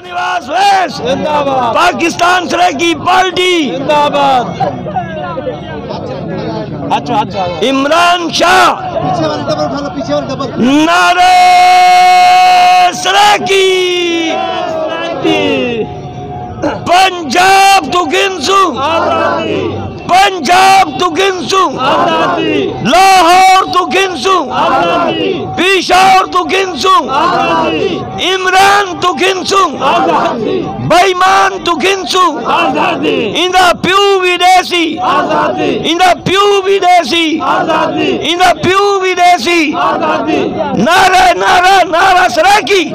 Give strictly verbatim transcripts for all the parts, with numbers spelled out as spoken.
نواز ویس پاکستان سرائیکی پارٹی عمران شاہ نعرہ سرائیکی پنجاب تو گنسو پنجاب تو گنسو لاہور تو گنسو پشاور تو گنسو عمران تو گنسو بائیمان تو گنسو اندہ پیو بھی دیسی اندہ پیو بھی دیسی اندہ پیو بھی دیسی نعرہ نعرہ نعرہ سرائیکی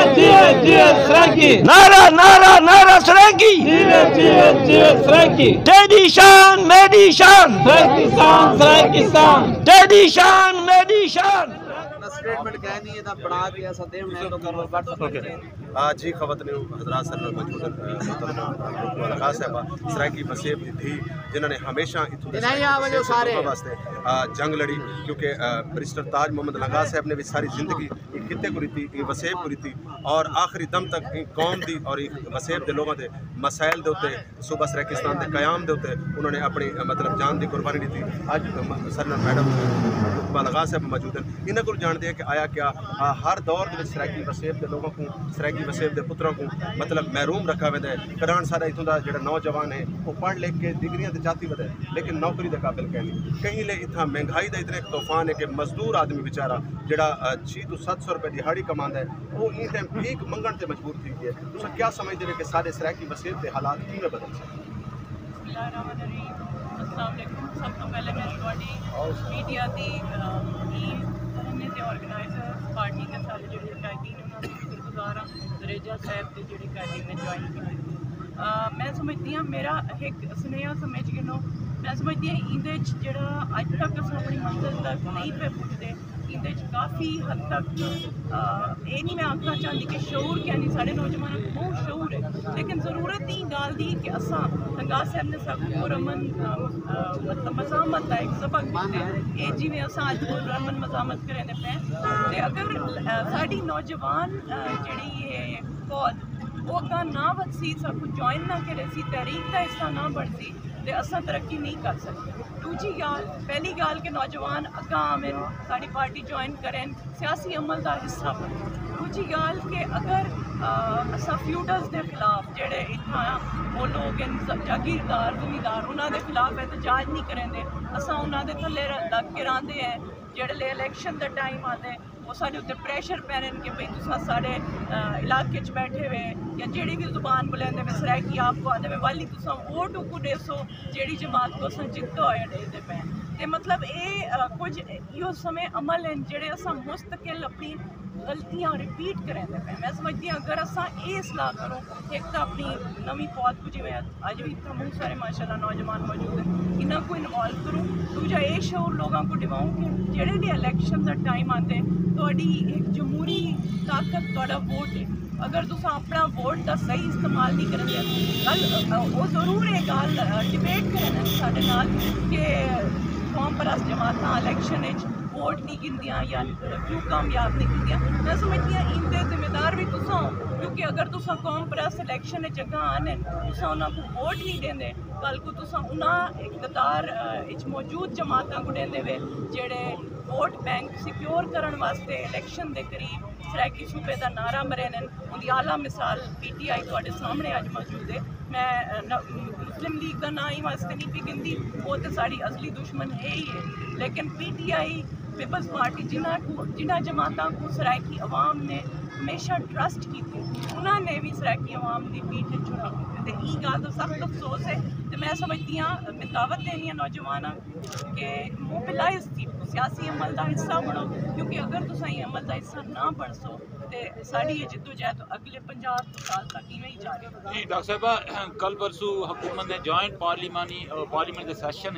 نعرہ نعرہ نعرہ سرائیکی تیری شان میری شان تیری شان میری شان جی خواتین حضرات سر موجود لگا صاحبہ سرائیکی وسیب تھی جنہوں نے ہمیشہ واسطے جنگ لڑی کیونکہ برسٹر تاج محمد لگا صاحب نے بھی ساری زندگی ایک خطے کو رہتی وسیب کو رہتی اور آخری دم تک قوم دی اور وسیب دے لوگوں دے مسائل دے ہوتے صوبہ سرائیکستان دے قیام دے ہوتے انہوں نے اپنی مطلب جان دی قربانی دیتی. آج سر میڈم رقبہ لگا صاحب موجود ہیں انہوں کو جان دیا کہ آیا کیا ہر دور دے سرائیکی وسیب دے لوگوں کو سرائیکی وسیب دے پتروں کو مطلب محروم رکھا ہوئے ہے. کران سارا اتوں کا جڑا نوجوان ہے وہ پڑھ لکھ کے ڈگریاں تے چاہتی ودے لیکن نوکری دے قابل کہیں کہیں لے اتنا مہنگائی دا اتنا ایک طوفان ہے کہ مزدور آدمی بیچارہ جڑا چھ تو سات سو روپے دیہاڑی کماندا ہے وہ این ٹائم بھیک منگن تے مجبور تھی ہے. تساں کیا سمجھدے ہو کہ سارے سرائیکی وسیب دے حالات کیویں بدل سکتے؟ السلام علیکم. سب تو پہلے میں تھوڑی میڈیا دی کرنے تے آرگنائزر پارٹی کے سارے جڑے قائدین انہوں نے شکر گزار ہوں. ریجا صاحب کے جڑے قائدین نے جوائن کیا. میں سمجھتی ہوں میرا ایک سنیا سمجھ گنو میں سمجھتی ہوں اندے جڑا اج تک اصل اپنی منزل تک نہیں پہ پہنچتے اندے کافی حد تک یہ نہیں میں آخنا چاہتی کہ شعور کیا نہیں سارے نوجوانوں کو بہت شعور ہے لیکن ضرورت ہی گال دی کہ اساں لنگاہ صاحب نے سب پور امن مطلب مزاحمت کا ایک سبق دیتے یہ جی میں اساں اج پور امن مزاحمت کریں پہ تے اگر ساری نوجوان جڑی ہے فوج وہ اگاں نہ ودسی سب کو جوائن نہ کرے سی تحریک کا حصہ نہ بڑھتی تے اساں ترقی نہیں کر سکتے. دوجی گال پہلی گال کے نوجوان اگاں آمن ساری پارٹی جوائن کریں سیاسی عمل کا حصہ بنیں. دوجی گال کہ اگر اساں فیوڈرز دے خلاف جڑے اتنا وہ لوگ جاگیردار زمیندار انہوں دے خلاف احتجاج نہیں کریں دے اساں انہوں دے تھلے لگ کے راندے ہیں جڑے لے الیکشن دا ٹائم آتے ہیں وہ سارے اتنے پریشر پہ رہے کہ بھائی تصا سارے علاقے چ بیٹھے ہوئے یا جیڑی بھی زبان بولیں میں سرائیکی آپ کو آدھے والی تصا ووٹ کو دے سو جیڑی جماعت کو اصل جتو ہوئے دے پہ تے مطلب یہ کچھ یہ سمے عمل ہیں جڑے اصا مستقل اپنی غلطیاں ریپیٹ کریں دے پہ. میں سمجھتی ہوں اگر اصا یہ اصلاح کروں ایک تو اپنی نویں فوج کو جی میں اج بھی اتنا بہت سارے ماشاء اللہ نوجوان موجود ہیں انہوں کو انوالو کروں دوجا یہ شعور لوگوں کو دواؤں کہ جڑے بھی الیکشن کا ٹائم آتے تھوڑی ایک جمہوری طاقت تھوڑا ووٹ ہے اگر تم اپنا ووٹ کا صحیح استعمال نہیں کرتے گل وہ ضرور ہے گل ڈبیٹ کریں سارے نال کہ قوم پرست جماعت الیکشن ووٹ نہیں گندیاں یا کیوں کامیاب نہیں گندیاں. میں سمجھتی ہوں ان کے ذمہ دار بھی تصا ہو کیونکہ اگر تصا قوم پرست الیکشن جگہ آنے تصا انہوں کو ووٹ نہیں دیں دے کل کو تصا انہوں اقتدار موجود جماعتوں کو دیں دے جڑے ووٹ بینک سیکیور کرن واسطے الیکشن دے قریب سرائیکی صوبے کا نعرہ مرین ان کی اعلیٰ مثال پی ٹی آئی تھوڑے سامنے اج موجود ہے. میں مسلم لیگ کا نام ہی واسطے نہیں پی گندی وہ تو ساری اصلی دشمن ہے ہی ہے لیکن P T I peoples party جنہ کو جنہ جماعتوں کو سرائیکی عوام نے ہمیشہ ٹرسٹ کی تھی انہوں نے بھی سرائیکی عوام کی پیٹھ چھڑا تے یہ گل تو سخت افسوس ہے. تو میں سمجھتی ہوں میں دعوت دینی ہے نوجوانوں کہ موبلائز تھی سیاسی عمل کا حصہ بنو کیونکہ اگر تم یہ عمل کا حصہ نہ بن سو تو ساری یہ جدوجہد اگلے پنجاب سال تک ہی جاری ہے. جی ڈاکٹر صاحبہ کل پرسوں حکومت نے جوائنٹ پارلیمانی پارلیمنٹ کے سیشن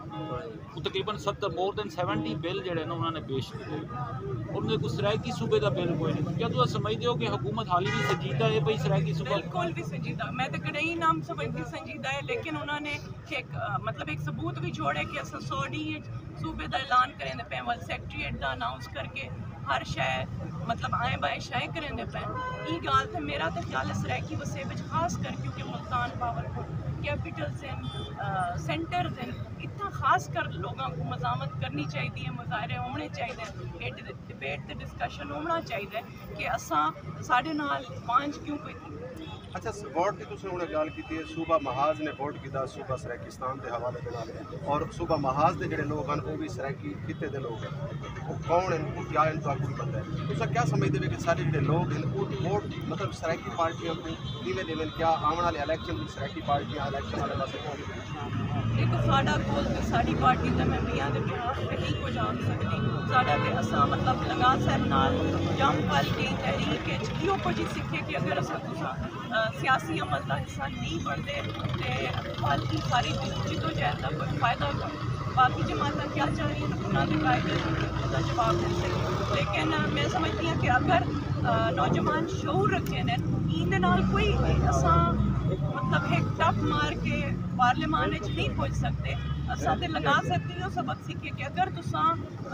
تقریباً ستر مور دین سیونٹی بل جڑے نا انہوں نے پیش کیے اور انہیں کوئی سرائیکی صوبے کا بل کوئی نہیں. کیا تو سمجھتے ہو کہ حکومت حالی بھی سنجیدہ ہے بھائی سرائیکی صوبہ؟ بالکل بھی سنجیدہ میں تو کڑے ہی نام سمجھتی سنجیدہ ہے لیکن انہوں نے ایک مطلب ایک ثبوت بھی چھوڑے کہ اصل سو ڈی صوبے کا اعلان کریں پہ ول سیکٹریٹ کا اناؤنس کر کے ہر شے مطلب آئیں بائیں شائیں کریں دے پین یہ گال تھے میرا تو خیال ہے سرائکی وسیع بچ خاص کر کیونکہ ملتان پاور کو کیپٹلز ہیں سینٹرز ہیں اتنا خاص کر لوگوں کو مزامت کرنی چاہیے مظاہرے ہونے چاہیے ڈبیٹ تے ڈسکشن ہونا چاہیے کہ اساں ساڑھے نال پانچ کیوں کوئی تھی اچھا ووٹ کی تُسی انہیں گال کی تھی صوبہ محاذ نے ووٹ کیتا صوبہ سرائکستان دے حوالے دے نال اور صوبہ محاذ دے جڑے لوگ ہیں وہ بھی سرائکی خطے دے لوگ ہیں وہ کون ہیں کیا ان کا کوئی پتہ ہے تُسا کیا سمجھتے ہیں کہ سارے جڑے لوگ ہیں وہ ووٹ مطلب سرائکی پارٹیاں کو کیویں دیویں کیا آون والے الیکشن میں سرائکی پارٹیاں الیکشن والے پاسے کون دیکھو ساڈا کول تے ساڈی پارٹی تے میں میاں دے بہاف تے نہیں کو جان سکتی ساڈا تے اساں مطلب لگا صاحب نال جم پل کے تحریک ہے کیوں کو جی سکھے کہ اگر اساں تساں سیاسی عمل کا حصہ نہیں بنتے تو پل کی ساری جدوجہد کا کوئی فائدہ نہیں باقی جماعتیں کیا چاہ رہی ہیں انہوں نے قاعدے کا جواب دے سکتے لیکن میں سمجھتی ہوں کہ اگر نوجوان شعور رکھے ہیں ان نال کوئی اساں مطلب ایک ٹپ مار کے پارلیمان نہیں پہنچ سکتے اساں تے لگا سکتے ہو سبق سیکھے کہ اگر تساں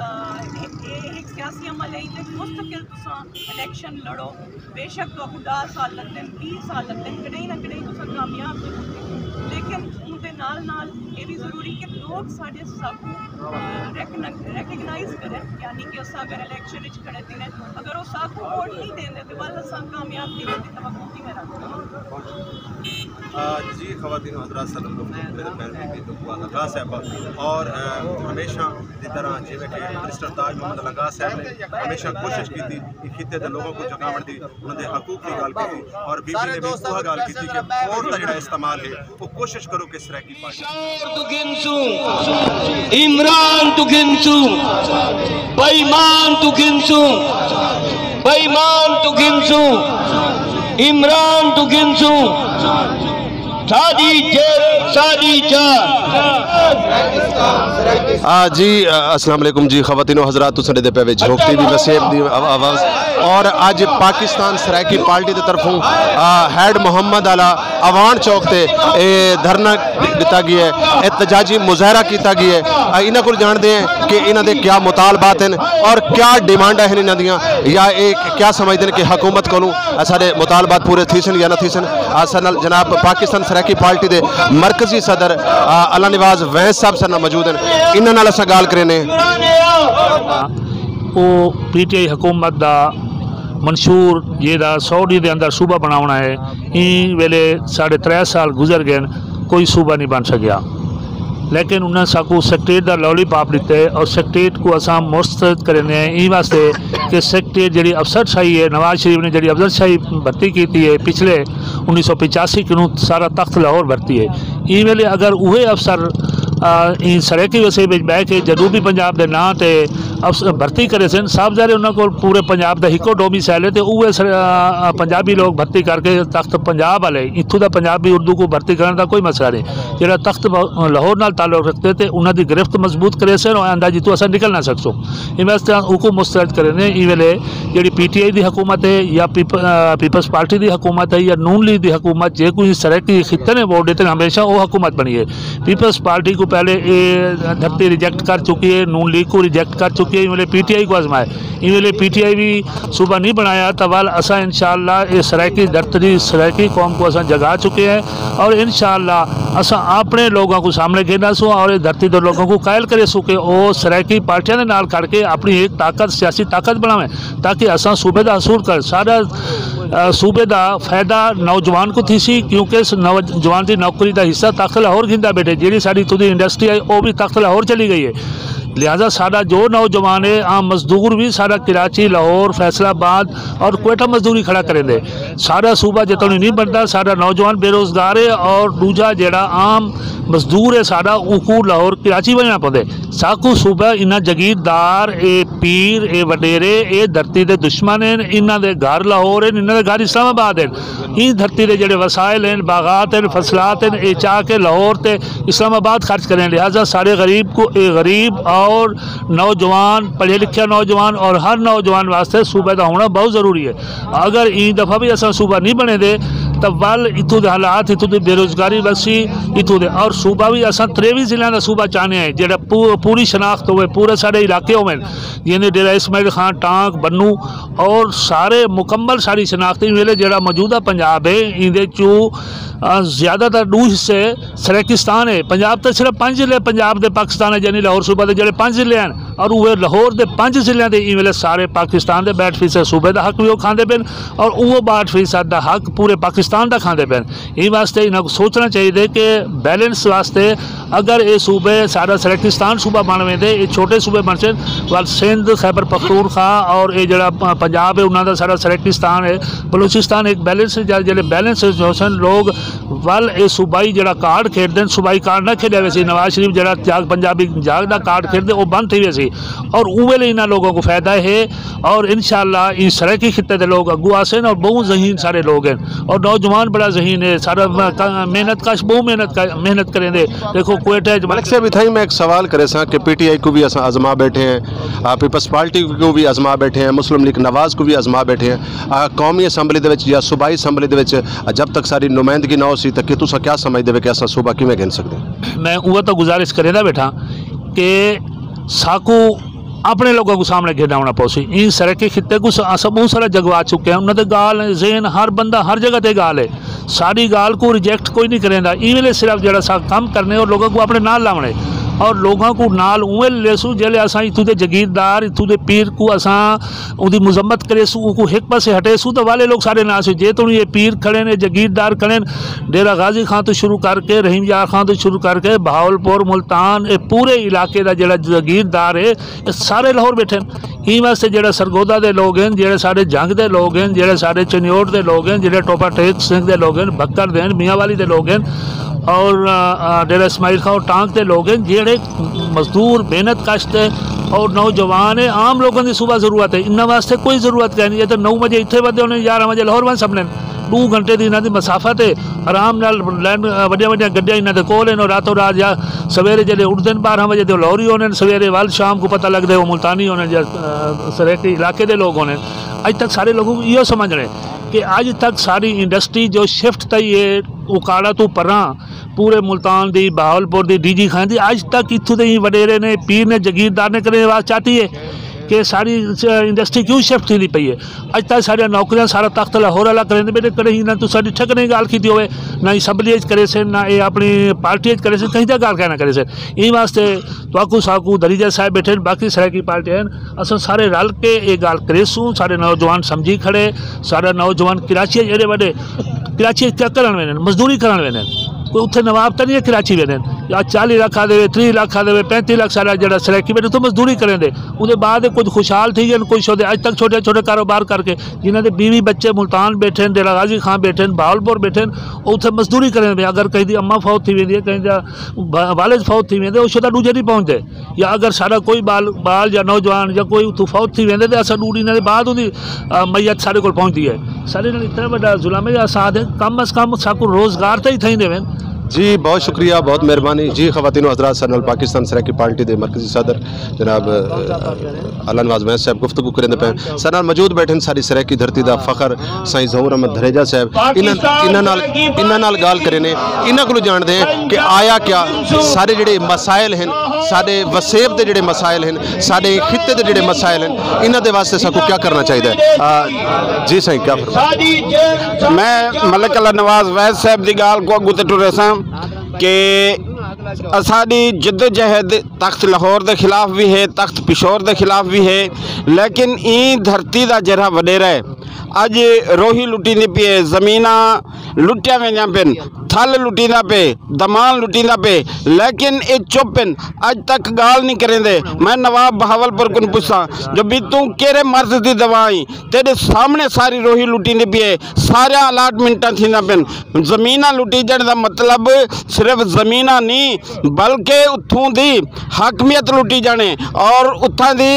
ایک سیاسی عمل ہے تے مستقل تساں الیکشن لڑو بے شک تو دس سال لگتے ہیں بیس سال لگتے ہیں کہیں نہ کہیں تساں کامیاب ہو لیکن ان دے نال نال یہ بھی ضروری کہ لوگ سارے سب ریکگنائز کریں یعنی کہ اساں اگر الیکشن وچ کھڑے تھی اگر وہ سب کو ووٹ نہیں دیں دے تو اساں کامیاب نہیں ہوتی توقع کی میں رکھتا جی خواتین و حضرات سلام میرے پہلے بھی تو ہوا لگا صاحبہ اور ہمیشہ دی طرح جی میں کہ منسٹر تاج محمد لگا صاحب نے ہمیشہ کوشش کی تھی کہ خطے دے لوگوں کو جگہ دی انہوں نے حقوق کی گال کی تھی اور بی بی نے بھی وہ گال کی تھی کہ ووٹ کا جڑا استعمال ہے وہ کوشش کرو کہ سرائکی پارٹی عمران تو گنسو بےمان تو گنسو بےمان تو گنسو عمران تو گنسو سادی جیل سادی جی السلام علیکم جی خواتین و حضرات تو سنڈے دے پہ جھوکتی بھی وسیب دی آواز اور آج پاکستان سرائکی پارٹی دے طرفوں ہیڈ محمد علی اوان چوک تے دھرنا دیتا گیا ہے احتجاجی مظاہرہ کیتا گیا ہے انہاں کو جان دیں کہ انہاں دے کیا مطالبات ہیں اور کیا ڈیمانڈ ہیں انہاں دیاں یا ایک کیا سمجھتے ہیں کہ حکومت کو سارے مطالبات پورے تھی سن یا نہ تھی سن جناب پاکستان سرائکی پارٹی دے مرکزی صدر اللہ نواز وینس صاحب سر موجود ہیں انہاں نال اساں گال کرنے وہ پی ٹی آئی حکومت دا منشور یہ دا سعودی دے اندر صوبہ بناونا ہے این ویلے ساڑھے ترے سال گزر گئے کوئی صوبہ نہیں بن سکیا لیکن انہیں ساکو سیکٹریٹ دا لولی پاپ دیتے ہیں اور سیکٹریٹ کو اساں مسترد کرنے ہیں این واسطے کہ سیکٹریٹ جڑی افسر شاہی ہے نواز شریف نے جڑی افسر شاہی بھرتی کی تھی ہے پچھلے انیس سو پچاسی کنوں سارا تخت لاہور بھرتی ہے این ویلے اگر اوہے افسر این سرائکی وسیع بچ بہ کے جنوبی پنجاب دے نام تے بھرتی کرے سن صاحب ظاہر انہوں کو پورے پنجاب دا ہکو ڈومیسائل ہے تے اوہے پنجابی لوگ بھرتی کر کے تخت پنجاب والے اتھوں دا پنجابی اردو کو بھرتی کرنے دا کوئی مسئلہ نہیں جڑا تخت لاہور نال تعلق رکھتے تھے انہوں دی گرفت مضبوط کرے سن اور اندازی تو اصلا نکل نہ سکسو ان واسطے حکومت مسترد کرنے ای ویلے جڑی پی ٹی آئی دی حکومت ہے یا پیپلز پارٹی دی حکومت ہے یا نون لیگ دی حکومت جے کوئی سرائکی خطے نے ووٹ دیتے ہیں ہمیشہ وہ حکومت بنی ہے پیپلز پارٹی کو پہلے دھرتی ریجیکٹ کر چکی ہے نون لیگ کو ریجیکٹ کر چکی ہے ویلے پی ٹی آئی کو آزمائے ان ویلے پی ٹی آئی بھی صوبہ نہیں بنایا توال اسا انشاءاللہ یہ سرائکی دھرتی سرائکی قوم کو اسا جگا چکے ہیں اور انشاءاللہ اسا اپنے لوگوں کو سامنے گھیرنا سو اور دھرتی دے لوگوں کو قائل کرے سو کہ وہ سرائکی پارٹیاں دے نال کر کے اپنی ایک طاقت سیاسی طاقت بناویں تاکہ اسا صوبے دا حصول کر سارا صوبے دا فائدہ نوجوان کو تھی سی کیونکہ نوجوان دی نوکری دا حصہ تخت لاہور گھندا بیٹھے جیڑی ساری تو دی انڈسٹری آئی وہ بھی تخت لاہور چلی گئی ہے لہذا سارا جو نوجوان ہے عام مزدور بھی سارا کراچی لاہور فیصل آباد اور کوئٹہ مزدوری کھڑا کریں دے سارا صوبہ جتنی نہیں بنتا سارا نوجوان بے روزگار ہے اور دوجا جیڑا عام مزدور ہے سارا اوکو لاہور کراچی بننا پڑے ساکو صوبہ انہاں جگیردار اے پیر اے وڈیرے اے دھرتی دے دشمن ہیں انہاں دے گھر لاہور ہیں انہاں دے گھر اسلام آباد ہیں ان دھرتی دے جڑے وسائل ہیں باغات ہیں فصلات ہیں اے چاہ کے لاہور تے اسلام آباد خرچ کریں لہذا سارے غریب کو اے غریب اور نوجوان پڑھے لکھے نوجوان اور ہر نوجوان واسطے صوبہ دا ہونا بہت ضروری ہے اگر این دفعہ بھی ایسا صوبہ نہیں بنے دے तो वल इतों के हालात इतों की बेरोजगारी वसी इतों के और सूबा भी असा त्रेवी जिलों का सूबा चाहते हैं जो पूरी शनाख्त हो पूरे सारे इलाके हो जिन्हें डेरा इस्माइल खान टांक बन्नू और सारे मुकम्मल सारी शनाख्त वेले जो मौजूदा पंजाब है इहदे चू ज़्यादातर दो हिस्से सरेकिस्तान है। पंजाब तो सिर्फ पाँच जिले पंजाब के पाकिस्तान है यानी लाहौर सूबा के जो पाँच जिले हैं और वो लाहौर के पाँच जिलों के इ वेले सारे पाकिस्तान के बाहठ फीसद सूबे का हक भी वो खाते पे और वो बाहठ फीसद का हक पूरे पाकिस्तान का खाते पे। इस वास्ते इन्होंने सोचना चाहिए कि बैलेंस वास्ते अगर ये सूबे सारा सरेकिस्तान सूबा बन वेंदे ये छोटे सूबे बन सन वाल सिंध खैबर पख्तूनख्वा और ये जरा पंजाब है उन्होंने सारा सरेकिस्तान है बलूचिस्तान एक बैलेंस जो बैलेंस जो सन लोग वल ये सूबाई जरा कार्ड खेडते सूबाई कार्ड ना खेलिया वैसे नवाज शरीफ जरा जाग पंजाबी जाग का कार्ड खेडते वो बंद थी वैसी और उवेले इन्होंने लोगों को फायदा है और इंशाअल्लाह इन सराकी खिते के लोग अगू आसे और बहुत जहीन सारे लोग हैं और नौजवान बड़ा जहीन है सारा मेहनत काश बहुत मेहनत का मेहनत करेंगे। देखो कोयटा मलिक साहब इतना ही मैं एक सवाल करे सा कि पी टी आई को भी अस आजमा बैठे हैं पीपल्स पार्टी को भी आजमा बैठे हैं मुस्लिम लीग नवाज को भी आजमा बैठे हैं कौमी असैंबली दे विच या सूबाई असैंबली दे विच जब तक सारी नुमाइंदगी ना हो सी तो कि तुसा क्या समझते हो कि अस सूबा किवें गिन सकते? मैं वो तो गुजारिश करें बैठा कि साकू अपने लोगों को सामने घेरा होना पौसी इन सड़क खिते को सब बहुत सारा जगवा चुके हैं उन्होंने गाल जेन हर बंदा हर जगह ते गाल है सारी गाल को रिजेक्ट कोई नहीं करेंदा इवेले सिर्फ जरा सा काम करने और लोगों को अपने नाल लाने और लोगों को नाल उवें लेसू जेले असा इतों के जगीरदार इतों के पीर को असा उदी मुजम्मत करेसू को एक पासे हटेसू तो वाले लोग सारे नास जे तो ये पीर खड़े ने जगीरदार खड़े डेरा गाजी खान तो शुरू करके रहीम यार खान तो शुरू करके बहावलपुर मुल्तान ये पूरे इलाके का जो जगीरदार है ये सारे लाहौर बैठे इन वास्ते जो सरगोदा के लोग हैं जो सारे जंग के लोग हैं जो सारे चनियोट के लोग हैं जो टोपा टेक सिंह के लोग हैं बक्कर देन मियाँ वाली के लोग हैं और डेरा इस्माइल खान और टांग के लोग हैं जेड़े मजदूर मेहनत कश्त और नौजवान है आम लोगों की सुबह जरूरत है इन्होंने वास्ते कोई जरूरत क्या नहीं है तो नौ बजे इतने बंदे होने ग्यारह बजे लाहौर बन सबने दो घंटे की इन्हों की मसाफत है आराम नाल लैंड वड्डिया वड्डिया गड्डियां इन्हों के कोल हैं रातों रात या सवेरे जल्द उठते हैं बारह बजे तो लाहौरी होने सवेरे वाल शाम को पता लगता है वो मुल्तानी होने या सरेकी इलाके के लोग होने अज तक सारे लोगों को यो समझ रहे कि अज तक सारी इंडस्ट्री जो शिफ्ट थी है उकाड़ा तो परा पूरे मुल्तान दी बहावलपुर दी डी जी खान दी अज तक इतों के वडेरे ने पीर ने जगीरदार ने करने वास्ते चाहती है कि सारी इंडस्ट्री क्यों शिफ्ट थी पई है अज तक सारिया नौकरियां सारा तख्त लाहौर वाला करें बेटे कहीं ना तो सारी ठक नहीं गाल की हो ना असैंबली करे से ना ये अपनी पार्टी करे से कहीं तक गाल कहना करे से इन वास्ते तवाकू साकू दरीजा साहब बैठे बाकी सराकी पार्टी हैं अस सारे रल के ये गाल करेसूँ सारे नौजवान समझी खड़े सारे नौजवान कराची जेडे बड़े कराची क्या करन वेने मजदूरी करन वेने कोई उत्थे नवाब तो नहीं है कराची वेने या चाली लाख आ दे त्री लाख आ दे पैंती लाख सारा जरा सराकी बैठे तो मजदूरी करें दे उसके बाद कुछ खुशहाल थी गए कुछ होते अज तक छोटे छोटे कारोबार करके जिन्हों के बीवी बच्चे मुल्तान बैठे डेरा गाजी खान बैठे बहावलपुर बैठे उत्थे मजदूरी करें दे अगर कहीं अम्मा फौत थी वेंदी है कहीं वालिद फौत थी वेंदे उस दूजे नहीं पहुँचते या अगर सारा कोई बाल बाल या नौजवान या कोई उतों फौत थी वेंदे तो अस दूर इन्होंने बाद उनकी मैयत सारे को पहुँचती है सारे इतना बड़ा जुलम है साथ है कम अज़ कम साकू रोज़गार तो ही थी देवें जी बहुत शुक्रिया बहुत मेहरबानी जी ख़वातीन हज़रात सरनल पाकिस्तान सराकी पार्टी के मरकजी सदर जनाब अला नवाज वैस साहब गुफ्तगू करेंदे पे सरनल मौजूद बैठे सारी सराकी धरती का फखर साईं ज़हूर अहमद धरेजा साहब इन्हां नाल गाल करें इन्हां को जानते हैं कि आया क्या सारे जिहड़े मसाइल हैं साडे वसेब के जिहड़े मसाइल हैं साडे खिते के जिहड़े मसाइल हैं इन्हां दे वास्ते साकू क्या करना चाहिए जी साईं क्या फरमाइए? मैं मलिक अला नवाज वैस साहब की गाल को अगू ते टुरे सां कि असाडी जिद्दोजहद तख्त लाहौर के खिलाफ भी है तख्त पिशोर के खिलाफ भी है लेकिन ई धरती का जरा वडेरा है अज रोही लुटींदी पी है ज़मीना लुटिया वेंदा पिन थल लुटींदा पे दमाल लुटींदा पे लेकिन ये चुप पिन अज तक गाल नहीं करेंदे। मैं नवाब बहावलपुर को पूछा जो भी तू केरे मर्ज की दवाई तेरे सामने सारी रोही लुटींदी पी है सारा अलाटमेंटा थींदा पिन ज़मीना लुटी जण दा मतलब सिर्फ ज़मीना नहीं बल्कि उतों दी हाकमियत लुटी जाने और उत्थां दी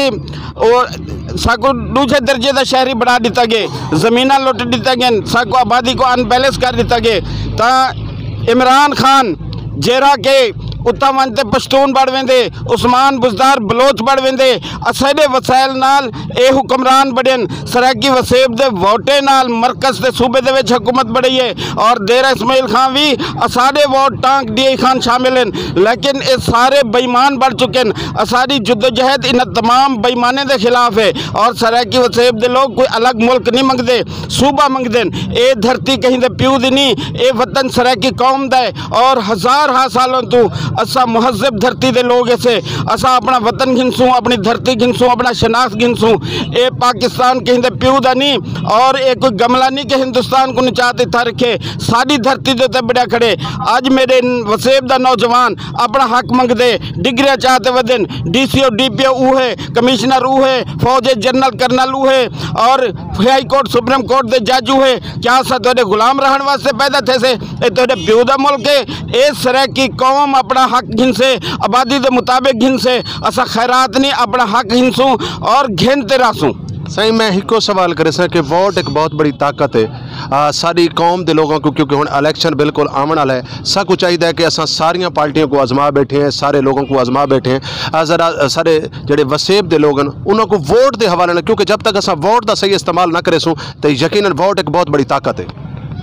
साको दूसरे दर्जे का शहरी बढ़ा दिता गया ज़मीना लुट दिता गया साको आबादी को अनबैलेंस कर दिता गया ता इमरान खान जेरा के उत्ता वंते पश्तून बढ़ वेंदे, उस्मान बुज़दार बलोच बढ़ वेंदे। असाडे वसाइल नाल ए हुक्मरान बड़न सराकी वसेब दे वोटे नाल मरकज़ दे सूबे दे विच हुकूमत बढ़ी है और डेरा इस्माइल खान भी असाडे वोट टांक डी खान शामिल हैं, लेकिन ये सारे बेईमान बढ़ चुके हैं। असाडी जुद्दोजहद इन तमाम बेईमाने के खिलाफ है और सराकी वसेब दे लोग कोई अलग मुल्क नहीं मंगते, सूबा मंगते हैं। ये धरती कहीं दे प्यू दी नहीं, ये वतन सराकी कौम दा है और हजार हा सालों तो असा मुहज़्ज़ब धरती दे लोग ऐसे असा अपना वतन घिनसूँ, अपनी धरती घिनसूँ, अपना शनाख्त घिनसूँ। ये पाकिस्तान कहीं दे प्यू दा नहीं और ये कोई गमला नहीं कि हिंदुस्तान को नचाते था रखे। साड़ी धरती दे बड़ा खड़े अज मेरे वसेब दा नौजवान अपना हक मंगते, डिग्रियां चाहते वदन, D C O D P O है, कमिश्नर ऊ है, फौज जनरल करनल ऊ है और हाई कोर्ट सुप्रीम कोर्ट दे जज ऊ है। क्या असा तुहाडे गुलाम रहन वास्ते पैदा थे से? ये तुहाडे प्यू दा मुल्क है। इस तरह की कौम अपना हक घिनसे, आबादी के मुताबिक घिनसे, असा खैरात नहीं अपना हक घिनसूँ और घिनते रहसूँ। सही मैं हिको सवाल करे सा कि वोट एक बहुत बड़ी ताकत है आ, सारी कौम के लोगों को, क्योंकि हुण इलेक्शन बिल्कुल आवन वाला है। सबको चाहिए कि असा सारिया पार्टियों को आजमा बैठे हैं, सारे लोगों को आजमा बैठे हैं। ज़रा सारे जोड़े वसेब के लोग उन्होंने को वोट के हवाले, क्योंकि जब तक असा वोट का सही इस्तेमाल ना करेसूँ तो यकीनन वोट एक बहुत बड़ी ताकत है।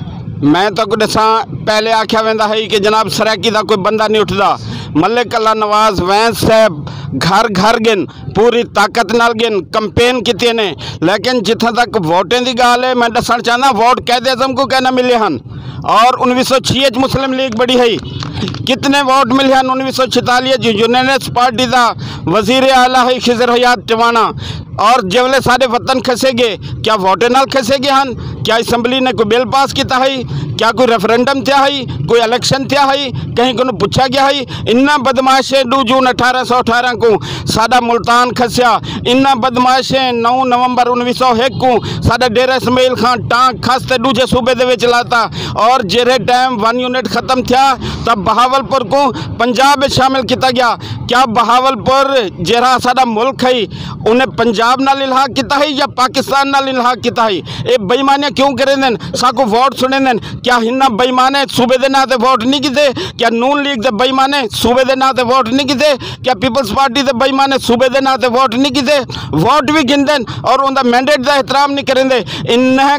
मैं तो दसा पहले आख्या वेंदा है कि जनाब सराकी का कोई बंदा नहीं उठता। मलिक अल्लाह नवाज वैंस साहब घर घर गिन पूरी ताकत नाल गिन कंपेन की ने, लेकिन जिथे तक वोटें की गाल है मैं दसन चाहना वोट कैद आजम को कहना मिले हैं और उन्नीस सौ छियच मुस्लिम लीग बड़ी है। कितने वोट मिले हैं उन्नीस सौ छितालीस यूनानियस पार्टी का वजीर आला है खिजर हयात टिवाना और जवले सारे वतन खसेगे क्या वोटे नाल खसेगे हैं? क्या असम्बली ने कोई बिल पास किया है? क्या कोई रेफरेंडम थिया है? कोई इलेक्शन थिया है? कहीं को पूछा गया है? इन्ना बदमाशे दो जून अठारह सौ अठारह को साडा मुल्तान खसिया, इन्ना बदमाशे नौ नवंबर उन्नीस सौ एक को साडा डेरा इस्माइल खान टांक खसते दूजे सूबे दे विच लाता और जेरे टाइम वन यूनिट खत्म थिया तब बहावलपुर को पंजाब में शामिल किया गया। क्या बहावलपुर जेरा साडा मुल्क है उन्हें पंजाब नाल इल्हाक किया है या पाकिस्तान नाल इल्हाक किया है? ये बेईमानियां क्यों करें देन? साको वोट सुने देन? क्या हिन्ना बेईमाने सूबे दे नाते वोट नहीं किते? क्या नून लीग दे बेईमाने सूबे दे नाते वोट नहीं किते? क्या पीपल्स पार्टी दे बेईमाने सूबे दे नाते वोट नहीं किते? वोट भी गिन देन और उनका मैंडेट का एहतराम नहीं करें दे। इन्हें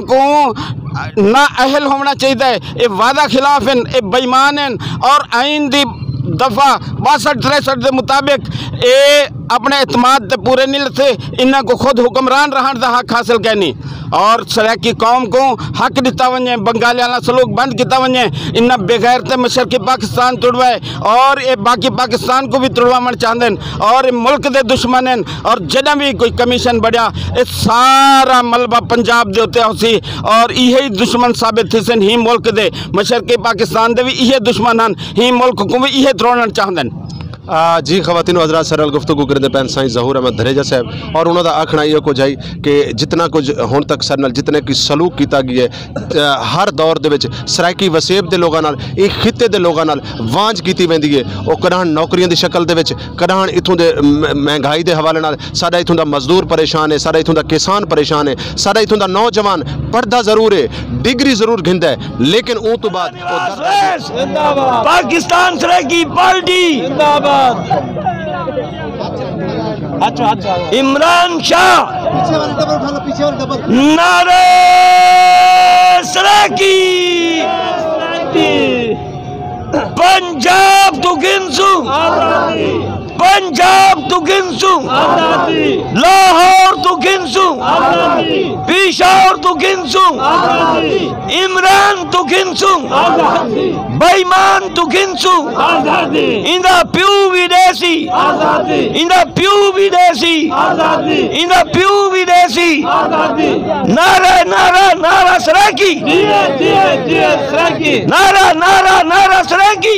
को ना अहल होना चाहिए। ये वादा खिलाफ हैं, ये बेईमान हैं और आइन दी दफा बासठ तिरसठ के मुताबिक ये अपने एतमाद से पूरे नहीं लेते। इन्हें को खुद हुक्मरान रहने का हक हासिल करनी और सराकी कौम को हक दिता वजे, बंगाली वाला सलूक बंद किया वजे। इन्हें बेगैरते मशरकी पाकिस्तान तुड़वाए और ये बाकी पाकिस्तान को भी तुड़वावन चाहते हैं और मुल्क के दुश्मन हैं और जदा भी कोई कमीशन बढ़िया ये सारा मलबा पंजाब के उत्ते होसी और यही दुश्मन साबित थी सन। ही मुल्क के मशरकी पाकिस्तान के भी ये दुश्मन हैं, ही मुल्क को भी ये तोड़ना चाहते हैं। आ, जी खवातीन हज़रात सरल गुफ्तगू करते पैन साईं ज़हूर अहमद धरेजा साहब और उन्होंने आखना ये कुछ आई कि जितना कुछ हुण तक सर नाल जितने की सलूक किया गया है हर दौर दे विच सराकी वसेब के लोगों नाल एक खिते के लोगों नाल वांझ की वेंदी है। वो कदां नौकरियों की शक्ल दे विच, कदां इत्थों दे महंगाई के हवाले नाल साडा इत्थों दा मजदूर परेशान है, साडा इत्थों दा किसान परेशान है, साडा इत्थों दा नौजवान पढ़दा जरूर है, डिग्री जरूर घिंदा है, लेकिन उस तो बाद पाकिस्तान सराकी पार्टी इमरान शाह नारे सराकी पंजाब तो गिनसू, पंजाब तो गिनसू, लाहौर तो गिनसू, पेशावर तो गिनसू, इमरान तो गिनसू, बेईमान तो गिनसू, इंदा प्यू विदेशी, इंदा प्यू विदेशी, इंदा प्यू विदेशी। नारा नारा नारा सराकी, नारा नारा नारा सराकी,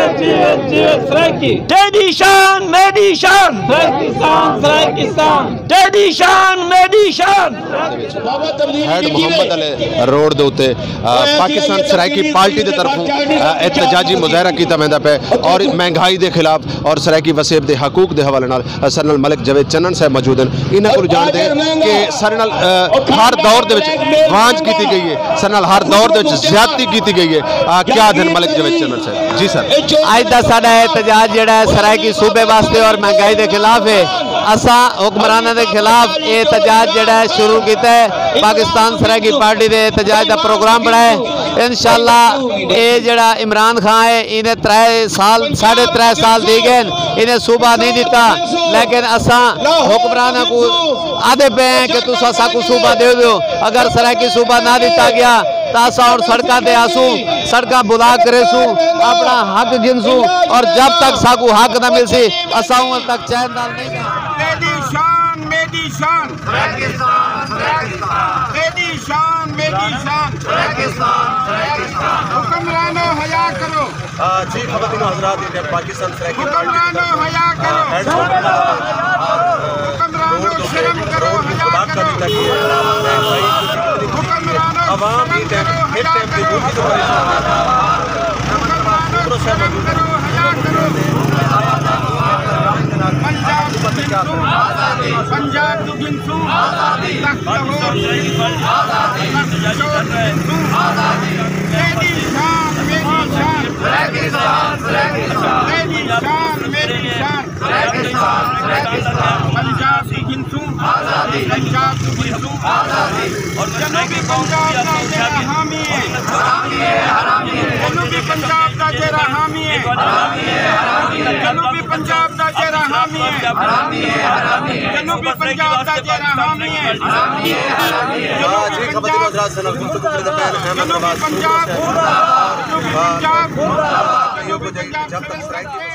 टेडी शान मेडी शान, टेडी शान मेडी शान। ਵਿੱਚ ਹੈਡ ਮੁਹੰਮਦ ਅਲੀ ਰੋਡ ਦੇ ਉੱਤੇ ਪਾਕਿਸਤਾਨ ਸਰਾਇਕੀ ਪਾਰਟੀ ਦੇ ਤਰਫੋਂ احتجاجی مظاہرہ کیتا ویندا پیا اور مہنگائی دے خلاف اور سرائیکی وسیب دے حقوق دے حوالے نال سرنل ملک جاوید چنن صاحب موجود ہیں. انہاں کول جان دے کہ سرنل ہر دور دے وچ وانج کیتی گئی ہے, سرنل ہر دور دے وچ زیادتی کیتی گئی ہے. کیا دن ملک جاوید چنن صاحب؟ جی سر, اج دا ساڈا احتجاج جڑا ہے سرائیکی صوبے واسطے اور مہنگائی دے خلاف ہے. اساں حکمراناں دے خلاف احتجاج جڑا ہے شروع کیتا ہے. پاکستان سرائیکی پارٹی دے احتجاج دا پروگرام بنایا ہے. انشاءاللہ اے جڑا عمران خان ہے انہیں ترے سال ساڑھے ترے سال دی گئے, انہیں صوبہ نہیں دیتا, لیکن اساں حکمرانوں کو آدھے پہ ہیں کہ تُس اساں کو صوبہ دے دو. اگر سرائیکی صوبہ نہ دیتا گیا تو اساں اور سڑکاں دے آسوں سڑکاں بلا کرے سوں اپنا حق گنسوں, اور جب تک ساکو حق نہ مل سی اساں ان تک چین دار نہیں گا. میری شان میری شان میری شان میری شان حکمرانوں حیا کرو. جی خواتین و حضرات, پاکستان سرائیکی حکمرانوں حیا کرو. حکمرانوں شرم کرو حیا کرو. حکمرانوں عوام شرم کرو حیا کرو. حکمرانوں شرم کرو حیا کرو. پنجاب تو گنسو پنجاب تو گنسو تخت لاہور تخت پشور گنسو. میری شان میری شان میری شان میری شان. پنجاب تو گنسو پنجاب تو گنسو. اور جنوبی پنجاب کا تیرا حامی ہے, جنوبی پنجاب کا تیرا حامی ہے, جنوبی پنجاب کا تیرا حامی ہے, جنوبی پنجاب کا تیرا حامی ہے. جی خواتین و حضرات, سنل گفتگو کے درمیان احمد نواز پنجاب جب تک سرائیکی